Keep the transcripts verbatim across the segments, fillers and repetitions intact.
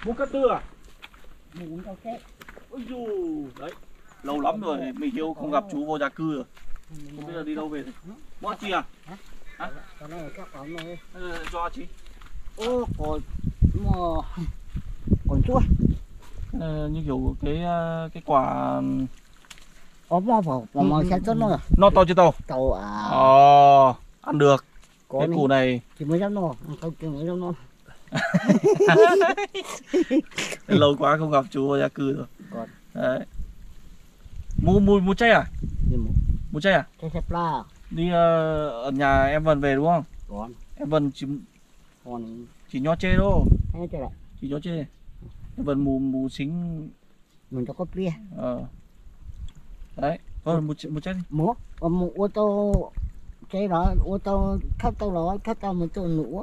Bố Cát Tư à? Bún cao kết. Ôi dù đấy, lâu lắm rồi mình Hiếu không gặp chú vô gia cư rồi. Không biết là đi đâu về rồi. Bố chị à? Hả? Cái này các bạn này. Ờ, cho chị. Ô còn mà còn chua. Ờ, như kiểu cái cái quả Ốm mà vào mà mà sẽ tốt nữa. no to chưa to? Tàu à. Ờ, ăn được. Có cái này. củ này Chỉ mới dám no, không chỉ mới dám no. lâu quá không gặp chú vô gia cư rồi. Còn. Đấy. Mua mua mua chay à? Đi mua. Mua chay à? Chay xếp la. Đi uh, ở nhà em Vân về đúng không? Còn. Em Vân chỉ Còn chỉ nho chê thôi. hay chưa lại. Chỉ nho chê. Em Vân mù mù xính Mình cho có bia. Ờ. Đấy, vâng một một chay đi. Mua, một ô tô cái đó ô tô khách tao nói khách tao một tô nữa.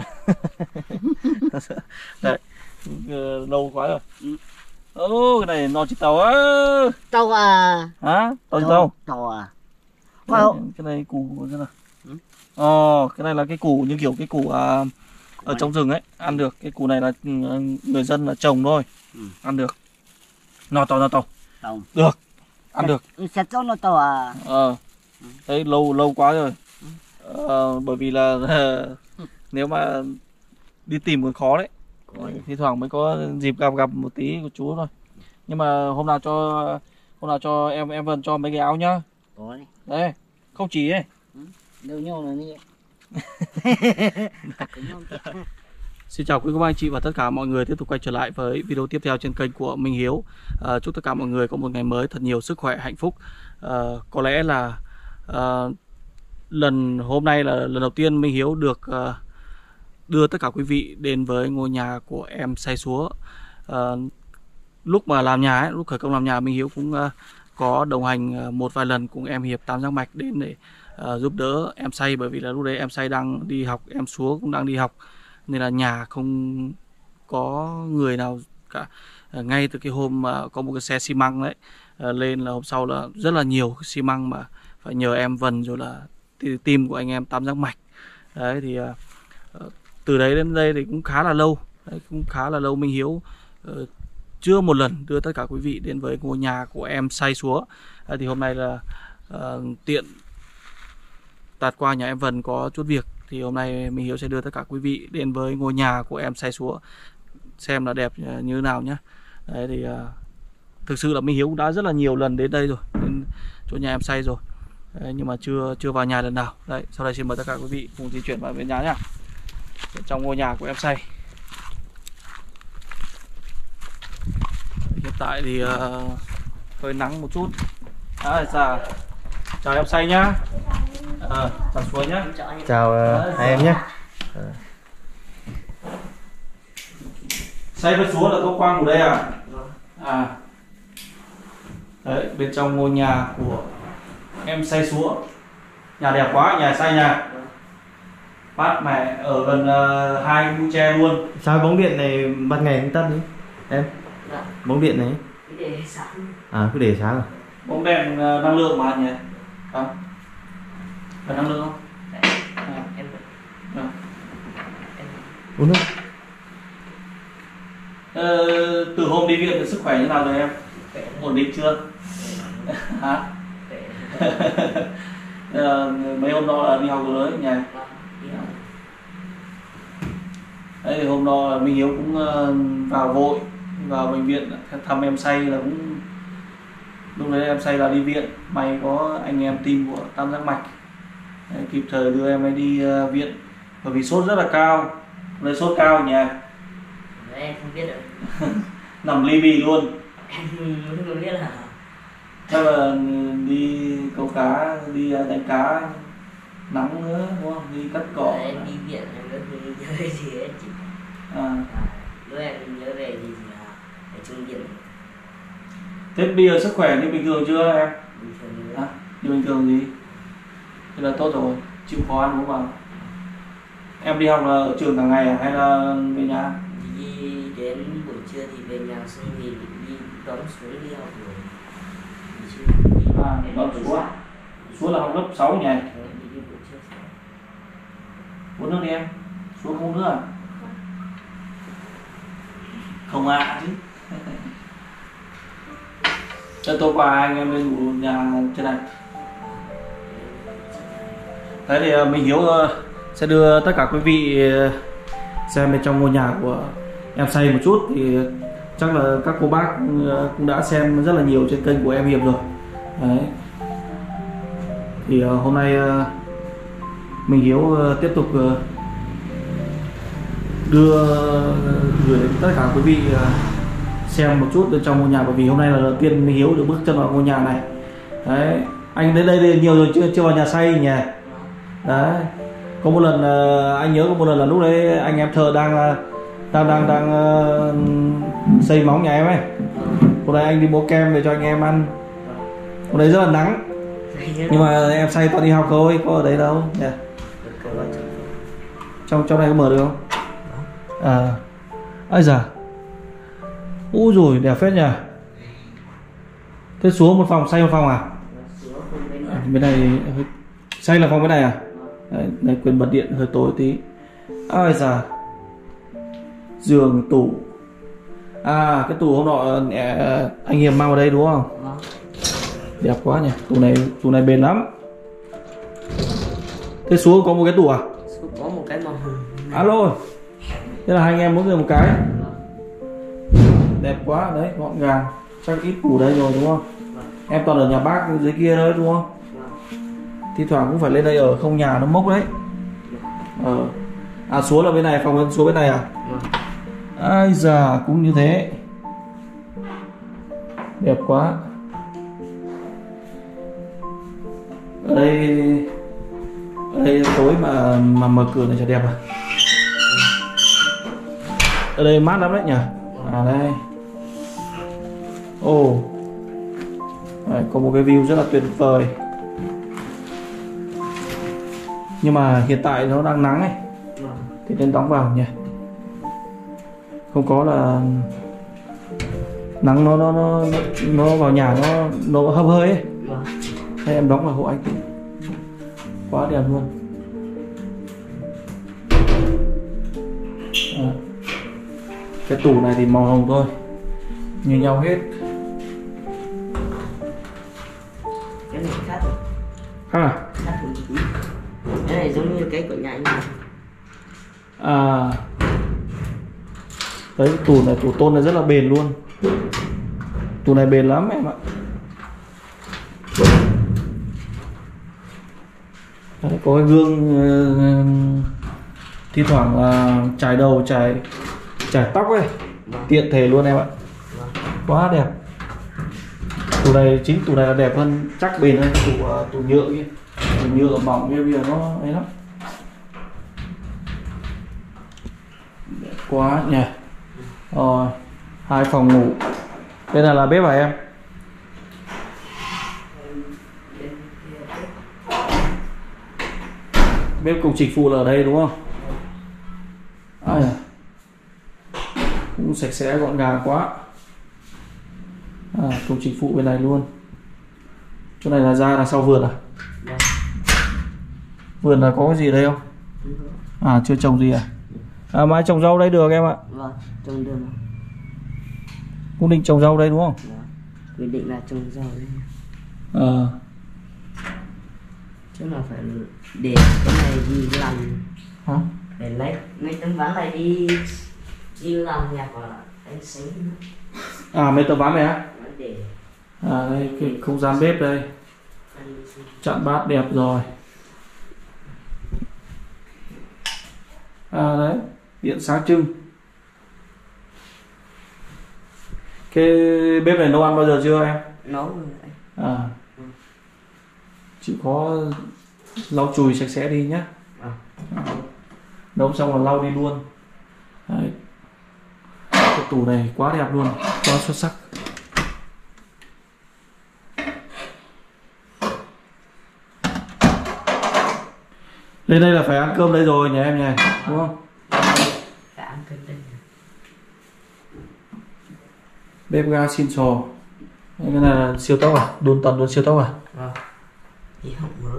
Đấy. Uh, lâu quá rồi. Ô, cái này no chỉ tàu á. Tàu à. Hả? Tàu chỉ tàu. Tàu à. Cái, cái này củ thế nào? Ừ. Ồ, cái này là cái củ như kiểu cái củ à, ở trong rừng ấy, ăn được. Cái củ này là người dân là trồng thôi. Ừ. Ăn được. No tàu no tàu. Tàu. Được. Ăn được. Sẽ cho nó tàu à. Ờ. Đấy lâu lâu quá rồi. Ờ, bởi vì là nếu mà đi tìm còn khó đấy. Thi thoảng mới có dịp gặp gặp một tí của chú thôi. Nhưng mà hôm nào cho hôm nào cho em em Vân cho mấy cái áo nhá. Đấy. Đây, không chỉ ấy. Đều nhau là như Xin chào quý cô bác anh chị và tất cả mọi người, tiếp tục quay trở lại với video tiếp theo trên kênh của Minh Hiếu. À, chúc tất cả mọi người có một ngày mới thật nhiều sức khỏe, hạnh phúc. À, có lẽ là à, lần hôm nay là lần đầu tiên Minh Hiếu được à, đưa tất cả quý vị đến với ngôi nhà của em Say Súa. À, lúc mà làm nhà ấy, lúc khởi công làm nhà, Minh Hiếu cũng uh, có đồng hành uh, một vài lần cùng em Hiệp Tam Giác Mạch đến để uh, giúp đỡ em Say, bởi vì là lúc đấy em Say đang đi học, em Súa cũng đang đi học, nên là nhà không có người nào cả. Uh, ngay từ cái hôm mà uh, có một cái xe xi măng đấy uh, lên là hôm sau là rất là nhiều xi măng mà phải nhờ em Vân rồi là team của anh em Tam Giác Mạch đấy. Thì uh, uh, từ đấy đến đây thì cũng khá là lâu đấy, cũng khá là lâu Minh Hiếu uh, chưa một lần đưa tất cả quý vị đến với ngôi nhà của em Say Súa. À, thì hôm nay là uh, tiện tạt qua nhà em Vân có chút việc, thì hôm nay Minh Hiếu sẽ đưa tất cả quý vị đến với ngôi nhà của em Say Súa xem là đẹp như thế nào nhé. Đấy thì uh, thực sự là Minh Hiếu cũng đã rất là nhiều lần đến đây rồi, đến chỗ nhà em Say rồi. Đấy, nhưng mà chưa chưa vào nhà lần nào. Đấy, sau đây xin mời tất cả quý vị cùng di chuyển vào bên nhà nhé, trong ngôi nhà của em Say. Hiện tại thì uh, hơi nắng một chút. À, chào, chào em Say nhá. À, chào Súa nhá. Chào uh, hai em nhé. À. Say với Súa là có quang của đây à? À. Đấy, bên trong ngôi nhà của em Say Súa. Nhà đẹp quá, nhà Say nhà. Bác mẹ ở gần uh, hai cái tre luôn. Sao bóng điện này ban ngày không tắt đi em? Dạ. Bóng điện này để sáng. à cứ để sáng à? Bóng đèn uh, năng lượng mà nhỉ? Không? Phải năng lượng không? À. Em À. Uống nước. Ờ, từ hôm đi viện thì sức khỏe như nào rồi em? Ổn định chưa? Hả? Ờ, mấy hôm đó là đi học rồi đấy nhỉ? Đấy thì hôm đó Minh Hiếu cũng uh, vào vội vào bệnh viện thăm em Say, là cũng lúc đấy em Say là đi viện, may có anh em team của Tam Giác Mạch đấy, kịp thời đưa em ấy đi uh, viện, bởi vì sốt rất là cao, lấy sốt cao nhỉ. Em không biết được. Nằm ly bì luôn. Em không biết là Chắc là đi câu cá, đi đánh cá nắng nữa đúng không? Đi cắt cỏ. em đi viện em rất nhớ cái gì ấy chị. À. Lúc em nhớ về gì là ở trung viện. Thế bây giờ sức khỏe như bình thường chưa em? Bình thường nữa. À, như bình thường gì? Thế là tốt rồi, chịu khó ăn đúng không? Em đi học là ở trường cả ngày à? Hay là về nhà? Đi đến buổi trưa thì về nhà, xong thì đi đón xuống đi học rồi. Buổi trưa đi À, đón Súa. Súa là học lớp sáu nhỉ? đi đi buổi trưa. Uống nước đi em. Súa không uống nước à? Không ạ chứ. Cho tôi qua anh em lên ngủ nhà trên này. Đấy thì uh, mình Hiếu uh, sẽ đưa tất cả quý vị uh, xem bên trong ngôi nhà của em xây một chút. Thì chắc là các cô bác uh, cũng đã xem rất là nhiều trên kênh của em Hiệp rồi. Đấy. Thì uh, hôm nay uh, mình Hiếu uh, tiếp tục uh, đưa uh, gửi đến tất cả quý vị uh, xem một chút bên trong ngôi nhà, bởi vì hôm nay là đầu tiên mình Hiếu được bước chân vào ngôi nhà này. Đấy, anh đến đây thì nhiều rồi chưa chưa vào nhà xây nhỉ. Đấy, có một lần uh, anh nhớ có một lần là lúc đấy anh em thợ đang uh, đang đang đang uh, xây móng nhà em ấy. Hôm nay anh đi mua kem về cho anh em ăn. Hôm đấy rất là nắng, nhưng mà em say toàn đi học thôi, có ở đấy đâu nhỉ. Trong trong này có mở được không? À, ai già. Úi rồi đẹp phết nhỉ. Thế xuống một phòng, xây một phòng à? À bên này xây là phòng bên này à? Đấy, này quên bật điện hơi tối tí. Ai già. Giường, tủ. À cái tủ hôm nọ anh Hiệp mang vào đây đúng không? Đẹp quá nhỉ. Tủ này tủ này bền lắm. Thế xuống có một cái tủ à? Có một cái màu hồng. Alo. Thế là hai anh em mỗi người một cái. Đẹp quá đấy, gọn gàng. Chắc ít củ đây rồi đúng không? Em toàn ở nhà bác dưới kia đấy đúng không? Thi thoảng cũng phải lên đây ở, không nhà nó mốc đấy. Ờ. À xuống là bên này, phòng xuống bên này à? Ai già cũng như thế. Đẹp quá. Ở đây ở đây tối mà mà mở cửa này cho đẹp à? Ở đây mát lắm đấy nhỉ? À đây. Ồ oh. Đấy, có một cái view rất là tuyệt vời. Nhưng mà hiện tại nó đang nắng ấy thì nên đóng vào nhỉ. Không có là nắng nó nó nó nó vào nhà nó nó hấp hơi ấy. Hay em đóng vào hộ anh tí. Quá đẹp luôn. À. Cái tủ này thì màu hồng thôi, như nhau hết. Cái này khác rồi. Khác à? Khác rồi. Cái này giống như cái của nhà anh này. À. Đấy, tủ này, tủ tôn này rất là bền luôn. Tủ này bền lắm em ạ. Đấy, có cái gương uh, thi thoảng uh, chải đầu, chải chải tóc ấy. Vâng. Tiện thể luôn em ạ. Vâng. Quá đẹp. Tủ này, chính tủ này là đẹp hơn, chắc bền hơn tủ uh, tủ nhựa kia. Tủ nhựa mỏng kia bây giờ nó ấy lắm. Đẹp quá nhỉ. Rồi, hai phòng ngủ. Đây là là bếp hả em? Bếp cùng trịch phụ là ở đây đúng không? À, cũng sạch sẽ gọn gàng quá. À, cùng trịch phụ bên này luôn. Chỗ này là ra là sau vườn à? Vườn là có cái gì ở đây không? À, chưa trồng gì à? À, mai trồng rau đây được em ạ. Vâng, trồng được. Cũng định trồng rau đây đúng không? Vâng. Quyết định là trồng rau đây. Ờ. Chứ là phải để cái này đi làm. Hả? Để lấy mấy tấm ván này đi đi làm nhạc và đánh sấy. À, mấy tấm ván này á? Để. À, đây cái không gian bếp đây. Chặn bát đẹp rồi. À đấy, điện sáng trưng. Cái bếp này nấu ăn bao giờ chưa em? Nấu rồi. À. Chịu khó lau chùi sạch sẽ đi nhé. À. À. Nấu xong là lau đi luôn. Đấy. Cái tủ này quá đẹp luôn, quá xuất sắc. Lên đây là phải ăn cơm đây rồi nhỉ em nhỉ, đúng không? Phải ăn cơm đây. Bếp ga xin sò. Cái này là siêu tốc à? Đun tần đun siêu tốc à? Vâng. Thì không mới.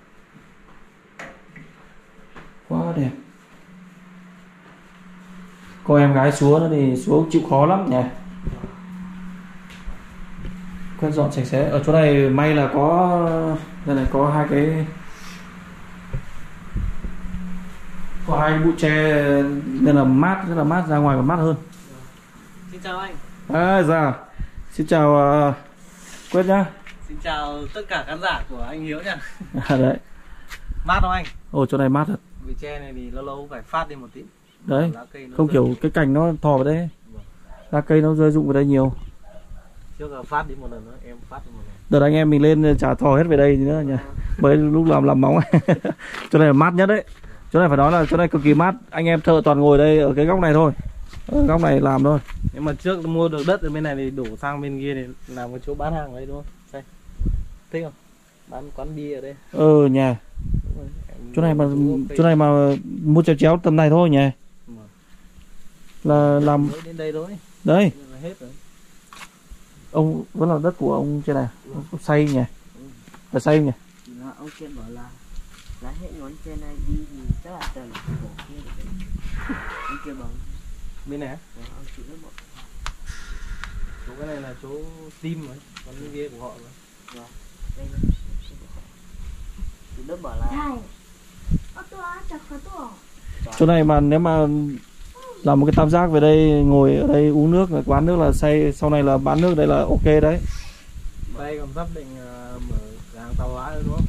Quá đẹp. Cô em gái Súa nữa thì Súa chịu khó lắm nhỉ. Quét dọn sạch sẽ. Ở chỗ này may là có đây này, có hai cái có hai bụi tre nên là mát, rất là mát, ra ngoài còn mát hơn. Xin chào anh. À, dạ. Xin chào uh, Quyết nhá. Xin chào tất cả khán giả của anh Hiếu nha. À, đấy. Mát không anh? Ồ, chỗ này mát thật. Vì tre này thì lâu lâu phải phát đi một tí. Đấy, Lá cây nó không rơi. kiểu cái cành nó thò vào đây. Lá cây nó rơi rụng vào đây nhiều. Trước là phát đi một lần nữa, em phát đi một lần. Đợt anh em mình lên chả thò hết về đây nữa nhỉ. Mới lúc làm làm móng. Chỗ này là mát nhất đấy. Chỗ này phải nói là chỗ này cực kỳ mát. Anh em thợ toàn ngồi đây ở cái góc này thôi. Ở góc này làm thôi. Nhưng mà trước mua được đất ở bên này thì đổ sang bên kia thì làm cái chỗ bán hàng đấy đúng không? Đây. Thích không? Bán quán bia ở đây. Ừ nhà. Chỗ này mà chỗ này mà mua chéo chéo tầm này thôi nhỉ. Là làm mới đến đây thôi. đấy. Là hết rồi. Ông vẫn là đất của ông trên này. Ông xây nhỉ. Phải xây nhỉ. Là ông kia bảo là lá hết ngón trên này đi thì chắc là tầm cổ kia được. Ông kia bảo Bên này á? là ông chịu rất bọn. Chỗ cái này là chỗ team rồi, còn bên kia của họ rồi. Vâng. Đây là chủ đất bảo là Chỗ này mà nếu mà làm một cái tam giác về đây, ngồi ở đây uống nước, quán nước là xây, sau này là bán nước đây là ok đấy. Đây còn sắp định uh, mở cửa hàng tàu hóa nữa đúng không?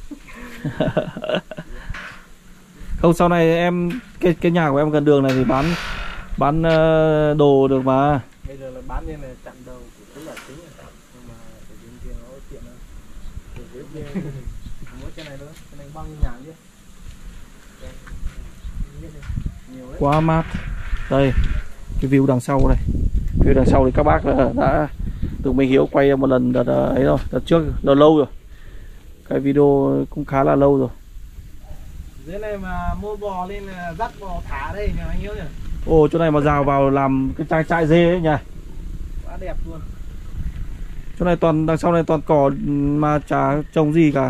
Không, sau này em cái cái nhà của em gần đường này thì bán bán uh, đồ được mà. Bây giờ là bán như này chặn đầu tức là tính rồi. Nhưng mà ở bên kia nó tiện hơn. Ở bên kia mỗi cái này nữa, cái này bao nhiêu nhà chứ? Nhiều đấy. Quá mát. Đây cái view đằng sau đây, view đằng sau thì các bác đã, đã được mình Hiếu quay một lần đợt ấy rồi, đợt trước đợt lâu rồi, cái video cũng khá là lâu rồi. Dưới này mà mua bò lên là dắt bò thả đây nhà anh Hiếu nhỉ? Ồ, chỗ này mà rào vào làm cái trang trại dê ấy nhỉ. Quá đẹp luôn. Chỗ này toàn đằng sau này toàn cỏ mà chả trồng gì cả.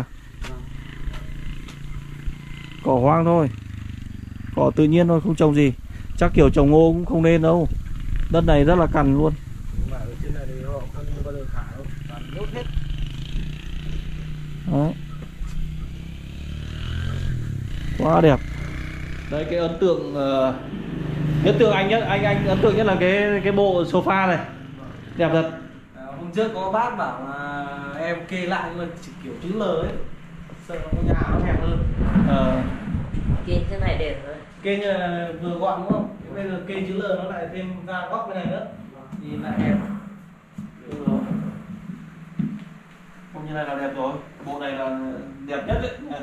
Cỏ hoang thôi, cỏ tự nhiên thôi, không trồng gì. Chắc kiểu trồng ngô cũng không nên đâu. Đất này rất là cằn luôn. Nhưng mà ở trên này thì họ không bao giờ thả đâu, toàn đốt hết. Đấy. Quá đẹp. Đây cái ấn tượng uh, ấn tượng anh nhất, anh anh ấn tượng nhất là cái cái bộ sofa này. Đẹp thật. À, hôm trước có bác bảo là em kê lại nhưng mà chỉ kiểu chữ L ấy, sợ nó nhà nó hẹp hơn. Ờ. kia thế này đẹp rồi. Kê như là vừa gọn đúng không? Bây giờ kê chữ L nó lại thêm ra góc bên này nữa thì lại hẹp. Đúng rồi. Không, như này là đẹp rồi. Bộ này là đẹp nhất đấy. Này.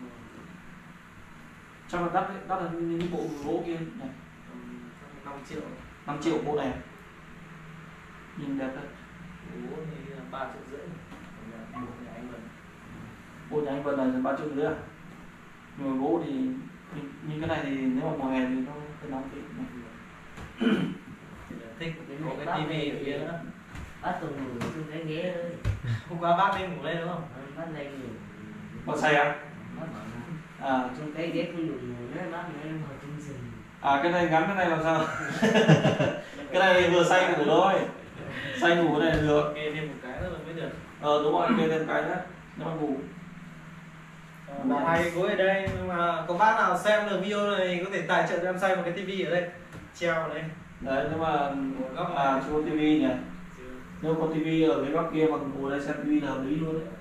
Chắc là đắt đấy, đắt hơn những bộ gỗ kia này. năm triệu. năm triệu bộ này. Nhìn đẹp đấy. Gỗ thì ba triệu rưỡi. Bộ nhà anh Vân. Bộ nhà anh Vân này ba triệu rưỡi à? Nhưng mà gỗ thì như cái này thì nếu mà mùa hè thì nó hơi nóng tí này. Thích có cái tivi ở kia nữa. Bác tôi ngủ trên cái ghế ơi. Hôm qua bác lên ngủ đây đúng không? Bác lên ngủ. Bác say à? Bác bảo là À, trong cái ghế không đủ ngủ nữa, bác nói em ngồi trên giường. à cái này gắn cái này làm sao? Cái này vừa say ngủ thôi. Say ngủ cái này là được. Kê thêm một cái nữa là mới được. Ờ đúng rồi, kê thêm cái nữa. Nếu mà ngủ. Đặt hai cái gối ở đây, nhưng mà có bác nào xem được video này có thể tài trợ cho em xây một cái tivi ở đây treo ở đây. Đấy, nếu mà Góc à này. chưa có tivi nhỉ. Nếu có tivi ở cái góc kia mà ngồi đây xem tivi là hợp lý luôn đấy.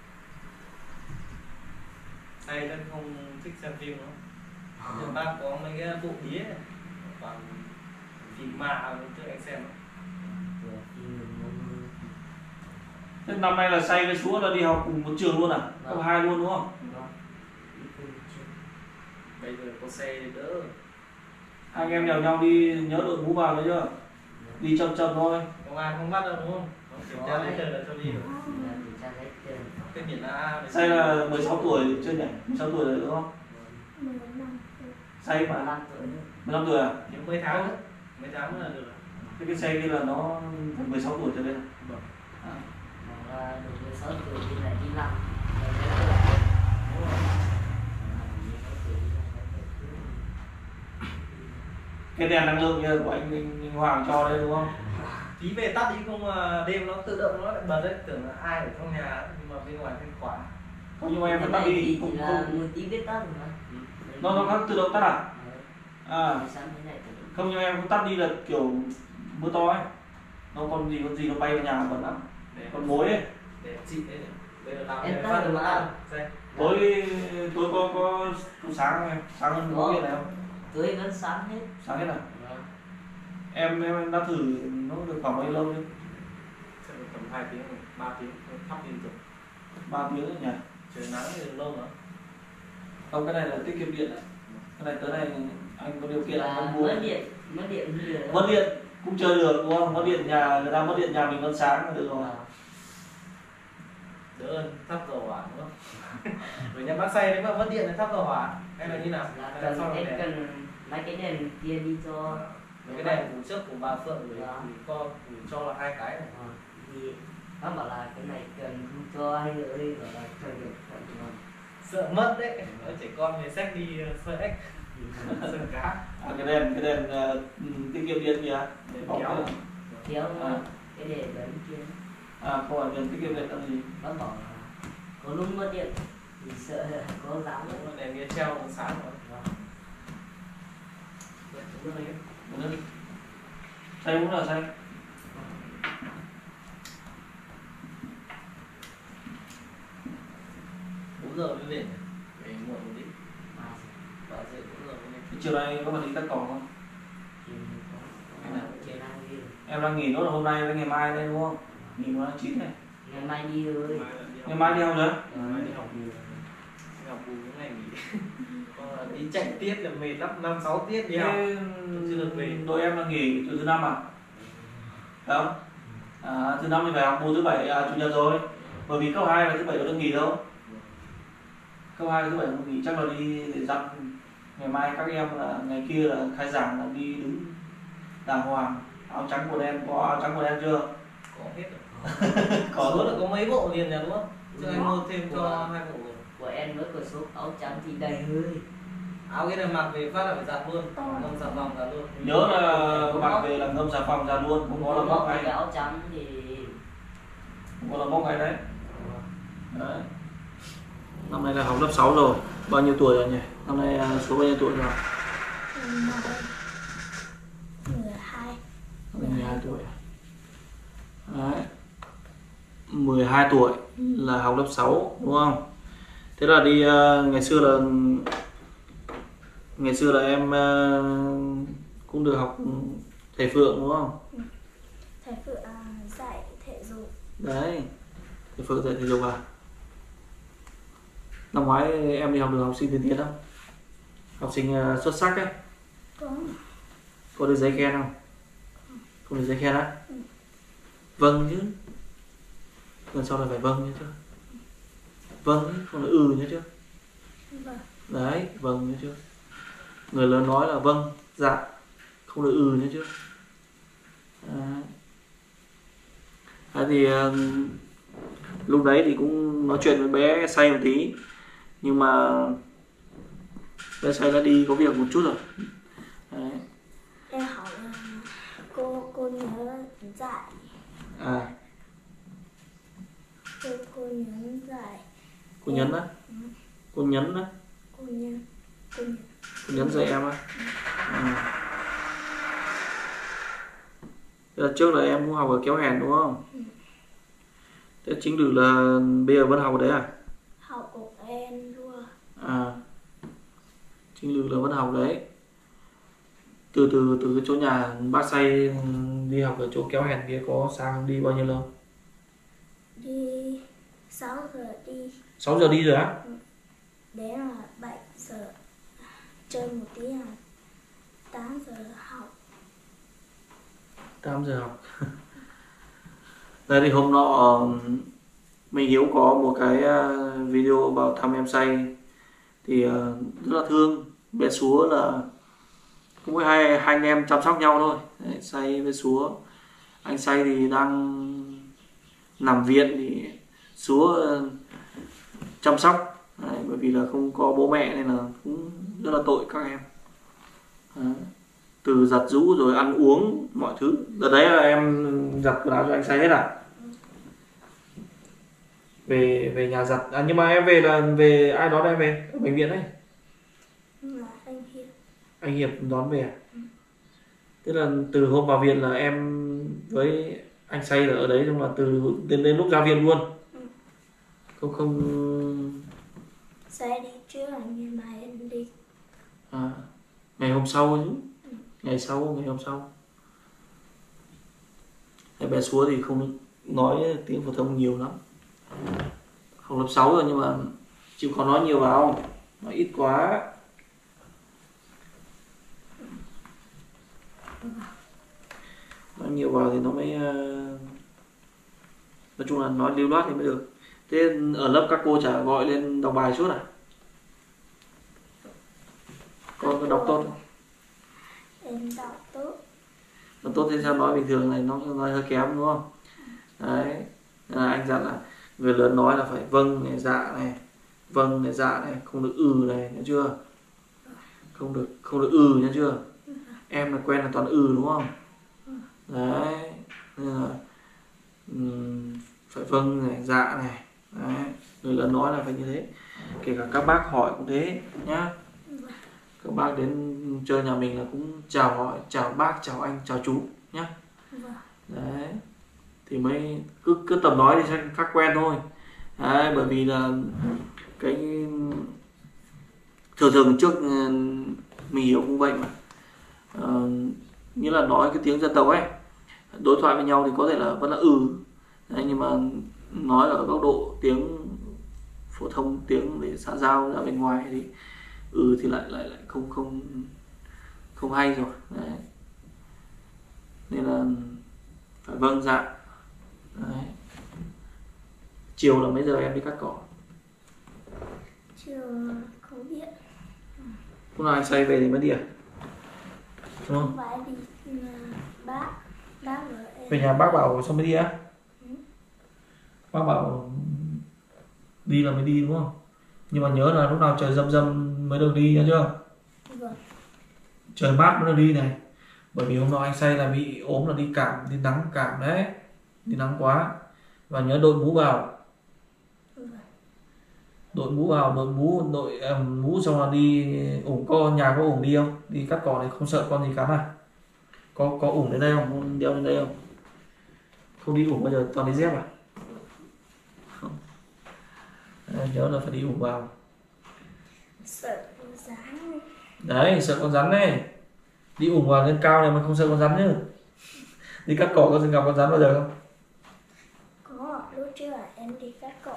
Đây anh không thích xem phim nữa. Nhưng bác có mấy cái bộ bí ấy, toàn phim ma trước anh xem. Vừa khi người mua Thế năm nay là say với Súa là đi học cùng một trường luôn à? Cấp hai luôn đúng không? vâng. Đi cùng chuyện. Bây giờ có xe thì đỡ. Hai anh em nhào nhau đi nhớ đội mũ vào đấy chưa? Đi chậm chậm thôi. Công an không bắt đâu đúng không? Không kiểm tra giấy tờ là cho đi được. Là kiểm tra giấy tờ. Cái biển A. Say là mười sáu tuổi chưa nhỉ? mười sáu tuổi rồi đúng không? Say mà mười lăm tuổi nữa. mười lăm tuổi à? Thiếu mấy tháng nữa. Mấy tháng nữa là được. Thế cái xe kia là nó mười sáu tuổi trở lên. Vâng. À. Mà là được mười sáu tuổi thì lại đi làm. cái đèn năng lượng kia của anh, anh, anh Hoàng cho đấy đúng không? Tí về tắt đi không mà đêm nó tự động nó lại bật đấy, tưởng là ai ở trong nhà nhưng mà bên ngoài bên khóa. Không, nhưng mà em Cái phải tắt này đi thì cũng chỉ là không. một tí biết tắt rồi mà. Nó nó có tự động tắt à? À. Sáng thế này tự động. Không, nhưng em cũng tắt đi là kiểu mưa to ấy. Nó còn gì con gì nó bay vào nhà còn lắm. Con mối ấy. Để chị đây này. Đây là làm Em để tắt phát rồi được mà. đây. Tối tối có có sáng không em? Sáng hơn mối kia này không? Tối vẫn sáng hết. Sáng hết à? Em em đã thử nó được khoảng bao nhiêu lâu chưa? Sẽ được tầm hai tiếng, ba tiếng thắp liên tục. ba tiếng rồi nhỉ? Trời nắng thì lâu nữa. Không, cái này là tiết kiệm điện đấy. Cái này tới này anh có điều kiện Là anh mua. mất điện, mất điện như vậy. Mất điện cũng chơi được đúng không? Mất điện nhà người ta mất điện nhà mình vẫn sáng là được rồi. Đỡ hơn thắp dầu hỏa đúng không? Bởi nhà bác say nếu mà mất điện thì thắp dầu hỏa hay là như nào? Là Hay là cần sau em đèn? cần mấy cái đèn kia đi cho. Mấy cái đèn của trước của bà Phượng rồi Dạ. thì co thì cho là hai cái này. Ờ, thì bác bảo là cái này cần không cho hay nữa đi, bảo là cho được thật ngon. Sợ mất đấy, nó trẻ con thì xách đi sơ ếch, sơ cá. À, cái đèn cái đèn uh, tiết kiệm điện kìa. Đèn Bóng kéo. kia. Kéo À. cái đèn lớn kia. À, không phải đèn tiết kiệm điện là gì? Bác bảo là có lúc mất điện thì sợ là có dám đấy. Đúng rồi, đèn kia treo nó sáng rồi. Đúng rồi. Một nước. Xay cũng là xay. bốn giờ mới về, về muộn một tí. Mà Ba giờ bốn giờ mới lên. Chiều nay có bạn đi tắt cỏ không? thì có có chiều nay đi rồi. Em đang nghỉ nốt là hôm nay với ngày mai đây đúng không? Nghỉ một tháng chín này. Ngày mai đi rồi. Mai lại đi học. Ngày mai đi học nữa? Ngày mai đi học bù. Đi học bù những ngày nghỉ. Còn là đi chạy tiết là mệt lắm, năm sáu tiết đi học. Thế chưa được về. đội em là nghỉ từ thứ năm à? Phải không? À, thứ năm thì phải học bù thứ bảy à, chủ nhật rồi. Bởi vì cấp hai là thứ bảy có được nghỉ đâu. Cấp hai thứ bảy không nghỉ, chắc là đi để dặn ngày mai các em là ngày kia là khai giảng là đi đứng đàng hoàng, áo trắng quần đen, có áo trắng quần đen chưa? Có hết rồi. Có Số rồi. là có mấy bộ liền nhà đúng không? Chứ anh Có. mua thêm cho hai bộ rồi. Của em mới có số áo trắng thì đầy hơi. Áo cái này mặc về phát là phải giặt luôn, ngâm xà phòng ra luôn. Nhớ là mặc về là ngâm xà phòng ra luôn, không có là móc cái ngay, áo trắng thì không có là móc ngay đấy. Đấy. Năm nay là học lớp sáu rồi, bao nhiêu tuổi rồi nhỉ? Năm nay à, số bao nhiêu tuổi rồi? mười hai. Năm nay mười hai tuổi. Đấy. mười hai tuổi là học lớp sáu đúng không? Thế là đi uh, ngày xưa là ngày xưa là em uh, cũng được học thầy Phượng đúng không? Thầy Phượng à, dạy thể dục. Đấy. Thầy Phượng dạy thể dục à? Năm ngoái em đi học được học sinh tiên tiến không? Học sinh uh, xuất sắc ấy. Có. Có được giấy khen không? Không được giấy khen á? Ừ. Vâng chứ. Lần sau là phải vâng nhé chứ. Vâng chứ, không là ừ nhé chứ. Vâng. Đấy, vâng nhé chứ. Người lớn nói là vâng, dạ, không được ừ nhé chứ. Đấy. Đấy thì uh, lúc đấy thì cũng nói chuyện với bé Say một tí. Nhưng mà bé Say đã đi có việc một chút rồi. Đấy. Em hỏi là cô cô nhớ dạy. À, Cô cô nhớ dạy. cô Nhấn á. Ừ. Cô Nhấn á. Cô nhớ. Cô nhớ. Cô Nhấn dạy em á. À. Thế là trước là em cũng học ở Kéo Hèn đúng không? Ừ. Thế chính được là bây giờ vẫn học ở đấy à? Học của em luôn. À, chính được là vẫn học đấy. Từ từ từ cái chỗ nhà bác Say đi học ở chỗ Kéo Hèn kia có sang đi bao nhiêu lâu? Đi sáu giờ đi. sáu giờ đi rồi á? Đến là bảy giờ chơi một tí là tám giờ học. tám giờ học. Đây thì hôm nọ mình Hiếu có một cái video vào thăm em Say thì rất là thương. Bé Súa là cũng hai, hai anh em chăm sóc nhau thôi. Đấy, Say với Súa. Anh Say thì đang nằm viện thì Súa chăm sóc. Đấy, bởi vì là không có bố mẹ nên là cũng rất là tội các em. Đấy. từ giặt giũ rồi ăn uống mọi thứ. Đợt đấy là em giặt quần áo cho anh Say hết à? Về về nhà giặt à, nhưng mà em về là về ai đón em về? Ở bệnh viện đấy. Là anh Hiệp. Anh Hiệp đón về à? Ừ. Tức là từ hôm vào viện là em với anh Say là ở đấy, xong là từ đến đến lúc ra viện luôn. Ừ. Không không Say đi trước nhưng mà em đi. à, ngày hôm sau chứ. Ừ. Ngày sau ngày hôm sau. Em bé Súa thì không nói tiếng phổ thông nhiều lắm. Học lớp sáu rồi nhưng mà chịu khó nói nhiều vào, nói ít quá. Nói nhiều vào thì nó mới, nói chung là nói lưu loát thì mới được. Thế ở lớp các cô chả gọi lên đọc bài suốt à? Con có đọc tốt không? Em đọc tốt. Đọc tốt thì sao nói bình thường này nó nói hơi kém đúng không? Đấy, à, anh dặn là người lớn nói là phải vâng này, dạ này, vâng này, dạ này, không được ừ này, nhớ chưa? Không được không được ừ nhớ chưa? Em là quen là toàn ừ đúng không? Đấy, nên là um, phải vâng này, dạ này. Đấy, người lớn nói là phải như thế. Kể cả các bác hỏi cũng thế nhá. Các bác đến chơi nhà mình là cũng chào hỏi, chào bác, chào anh, chào chú nhá. Đấy, thì mới cứ cứ tầm nói thì sẽ phát quen thôi. Đấy, bởi vì là cái thường thường trước mình hiểu cũng vậy mà, à, như là nói cái tiếng dân tộc ấy, đối thoại với nhau thì có thể là vẫn là ừ. Đấy, nhưng mà nói ở góc độ tiếng phổ thông, tiếng để xã giao ra bên ngoài thì ừ thì lại lại lại không không không hay rồi. Đấy, nên là phải vâng dạ. Đấy. Chiều là mấy giờ em đi cắt cỏ? Chiều không biết. Lúc nào anh Say về thì mới đi à? Đúng không? Phải đi mà bác bác và em. Về nhà bác bảo xong mới đi á? Ừ. Bác bảo đi là mới đi đúng không? Nhưng mà nhớ là lúc nào trời râm râm mới được đi nhớ chưa? Vâng. Trời mát mới được đi này. Bởi vì hôm nọ anh Say là bị ốm là đi cảm, đi nắng cảm đấy. Đi nắng quá. Và nhớ đội mũ vào. Vâng. Đội mũ vào, đội mũ, đội um, mũ xong là đi ủng, có nhà có ủng đi không? Đi cắt cỏ này không sợ con gì cắn à? Có có ủng đến đây không? Không đeo đến đây không? Không đi ủng bao giờ toàn đi dép à? Không. Đấy, nhớ là phải đi ủng vào. Sợ con rắn. Đấy, sợ con rắn này. Đi ủng vào lên cao này mà không sợ con rắn chứ. Đi cắt cỏ có từng gặp con rắn bao giờ không? Có, lúc trước là em đi cắt cỏ,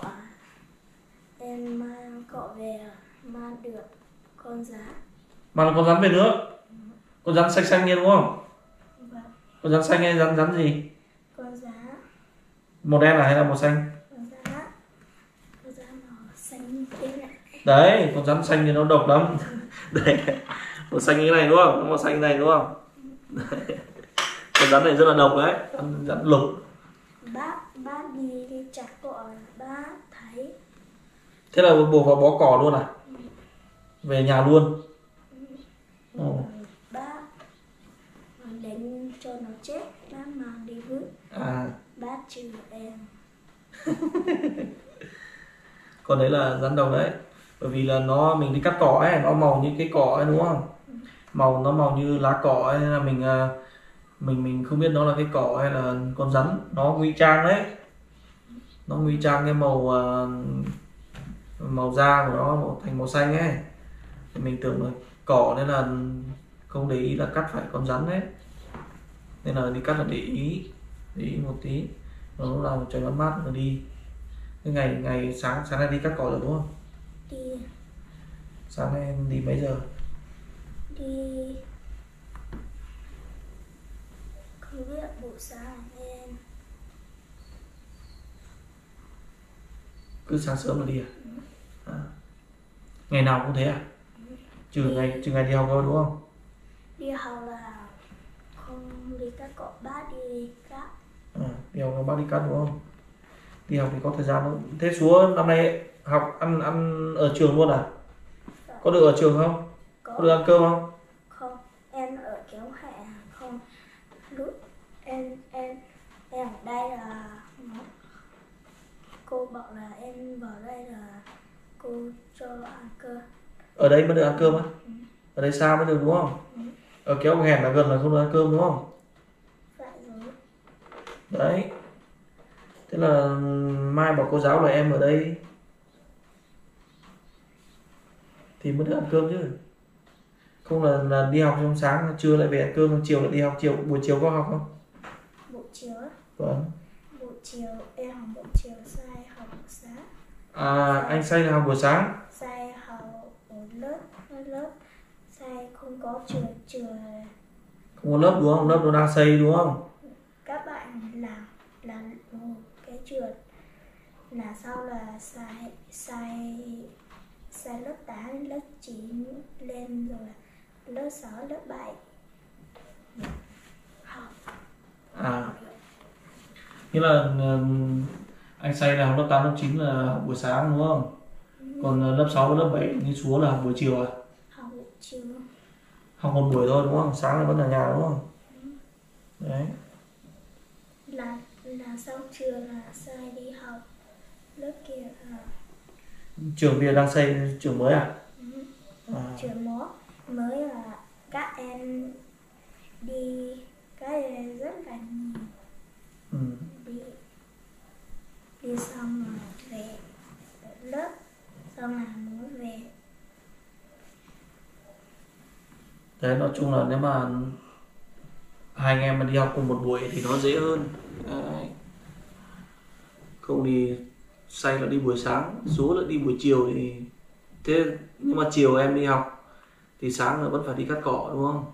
em mang cỏ về mang được con rắn. Mà con rắn về nữa. Con rắn xanh xanh kia đúng không? Vâng. Con rắn xanh hay rắn rắn gì? Con rắn. Màu đen là hay là màu xanh? Con rắn. Con rắn màu xanh thế này. Đấy, con rắn xanh thì nó độc lắm. Đấy, màu xanh như này đúng không? Màu xanh này đúng không? Đấy. Con rắn này rất là độc đấy, con rắn lục. Bác bác đi đi chặt cỏ bác thấy. Thế là buộc vào bó cỏ luôn à? Về nhà luôn? Ừ. Bác đánh cho nó chết, bác mang đi vứt. À. Bác trừ em. Còn đấy là rắn độc đấy. Bởi vì là nó, mình đi cắt cỏ ấy, nó màu như cái cỏ ấy đúng không? Màu nó màu như lá cỏ ấy, nên là mình mình mình không biết nó là cái cỏ hay là con rắn. Nó ngụy trang đấy. Nó ngụy trang cái màu màu da của nó màu thành màu xanh ấy. Thì mình tưởng là cỏ nên là không để ý là cắt phải con rắn đấy. Nên là đi cắt là để ý, để ý một tí. Rồi lúc nào trời mát mát rồi đi. Cái ngày ngày sáng sáng nay đi cắt cỏ rồi đúng không? Đi. Sáng nay em đi mấy giờ? Đi. Không biết buổi sáng em. Cứ sáng sớm là đi à? À. Ngày nào cũng thế à? Trừ ngày trừ ngày đi học thôi đúng không? Đi học là không đi cắt cỏ, bác đi cắt. À, đi học là bác đi cắt đúng không? Đi học thì có thời gian không? Thế Súa năm nay học ăn ăn ở trường luôn à? Có được ở trường không? Có, có được ăn cơm không? không, em ở kéo hai. lúc em em em ở đây là cô bảo là em vào đây là cô cho ăn cơm. Ở đây mới được ăn cơm á? Ừ. Ở đây xa mới được đúng không? Ừ. Ở kéo hẻm là gần là không được ăn cơm đúng không? Phải rồi. Đấy. Thế là mai bảo cô giáo là em ở đây thì mới được ăn cơm chứ. Không là, là đi học trong sáng, trưa lại về ăn cơm, chiều lại đi học, chiều buổi chiều có học không? Buổi chiều á? Vâng. Buổi chiều em học buổi chiều, sai học buổi sáng. À, anh say là học buổi sáng. Sai học ở lớp, ở lớp sai không có trường trường. Không có lớp đúng không? Lớp nó đang xây đúng không? Các bạn làm làm một cái trường là sau là sai sai sai lớp tám, lớp chín lên rồi lớp sáu, lớp bảy học. À, nghĩa là ừm, anh say là học lớp tám, lớp chín là học buổi sáng đúng không? Ừ. Còn lớp sáu và lớp bảy như chúa là học buổi chiều à? Học buổi chiều. Học một buổi thôi đúng không? Sáng là vẫn ở nhà đúng không? Ừ. Đấy. Là là sau trường là sai đi học lớp kia là Trường bây giờ đang xây trường mới à? ừ. À. Trường mới mới là các em đi cái rất là nhiều. Ừ. đi đi xong rồi về lớp xong là muốn về. Đấy, nói chung là nếu mà hai anh em mà đi học cùng một buổi thì nó dễ hơn. Đấy. Không thì say là đi buổi sáng, số là đi buổi chiều thì thế, nhưng mà chiều em đi học thì sáng là vẫn phải đi cắt cỏ đúng không?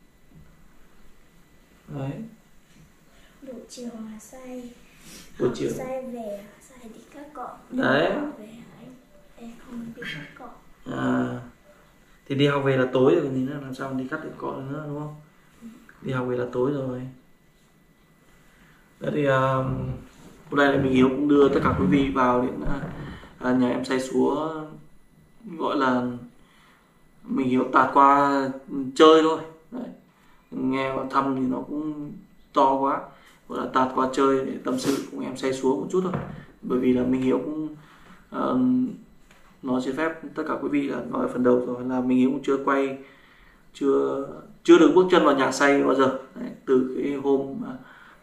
Đấy. Buổi chiều là say Buổi học, chiều. say về say đi cắt cỏ. Đấy. Về em, em không đi cắt cỏ. À, thì đi học về là tối rồi còn gì nữa, làm sao mà đi cắt được cỏ được nữa đúng không? Đi học về là tối rồi. Đấy thì uh, hôm nay là mình Hiếu cũng đưa tất cả quý vị vào đến uh, nhà em say súa, gọi là mình Hiếu tạt qua chơi thôi. Đấy. Nghe vào thăm thì nó cũng to quá, gọi là tạt qua chơi để tâm sự cùng em say súa một chút thôi. Bởi vì là mình Hiếu cũng uh, nói xin phép tất cả quý vị là nói ở phần đầu rồi là mình Hiếu cũng chưa quay, chưa chưa được bước chân vào nhà say bao giờ. Đấy, từ cái hôm mà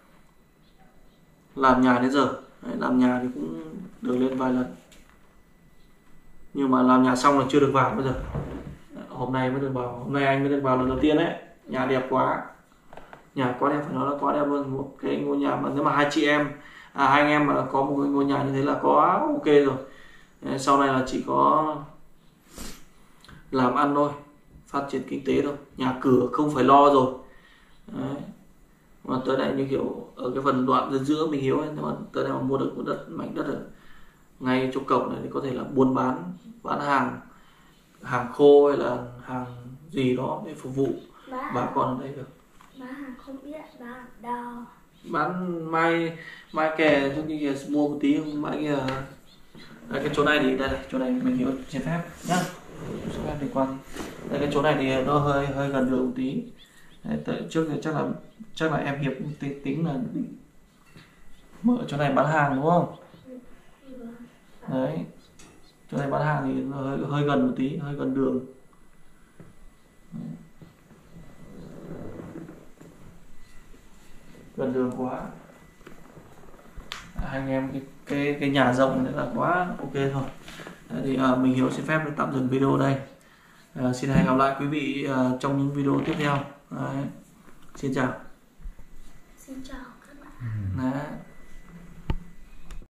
làm nhà đến giờ. Đấy, làm nhà thì cũng được lên vài lần, nhưng mà làm nhà xong là chưa được vào bao giờ. Đấy, hôm nay mới được vào, hôm nay anh mới được vào lần đầu tiên đấy. Nhà đẹp quá, nhà quá đẹp, phải nói là quá đẹp luôn. Một cái ngôi nhà mà nếu mà hai chị em à, hai anh em mà có một cái ngôi nhà như thế là quá ok rồi. Đấy, sau này là chỉ có làm ăn thôi, phát triển kinh tế thôi, nhà cửa không phải lo rồi. Đấy. Mà tới này như kiểu ở cái phần đoạn giữa giữa mình Hiếu ấy, nhưng mà tới này mà mua được một đất, mảnh đất ở ngay chỗ cổng này thì có thể là buôn bán, bán hàng, hàng khô hay là hàng gì đó để phục vụ Bà, bà con ở đây được. bà hàng không biết bà hàng đâu. Bán mai mai kè cho như kia mua một tí mai kia. Đây, cái chỗ này thì đây này, chỗ này mình Hiếu xin phép nhá, xin phép đi qua. Đây cái chỗ này thì nó hơi hơi gần đường một tí. Đấy, tới trước thì chắc là chắc là em Hiệp tính, tính là mở chỗ này bán hàng đúng không? Đấy, chỗ này bán hàng thì nó hơi, hơi gần một tí, hơi gần đường. Đấy. Gần đường quá. Hai anh em cái cái cái nhà rộng này là quá ok thôi. Đấy, thì uh, mình Hiếu xin phép được tạm dừng video đây. Uh, xin hẹn gặp lại quý vị uh, trong những video tiếp theo. Đấy. Xin chào. Xin chào các bạn. Đấy.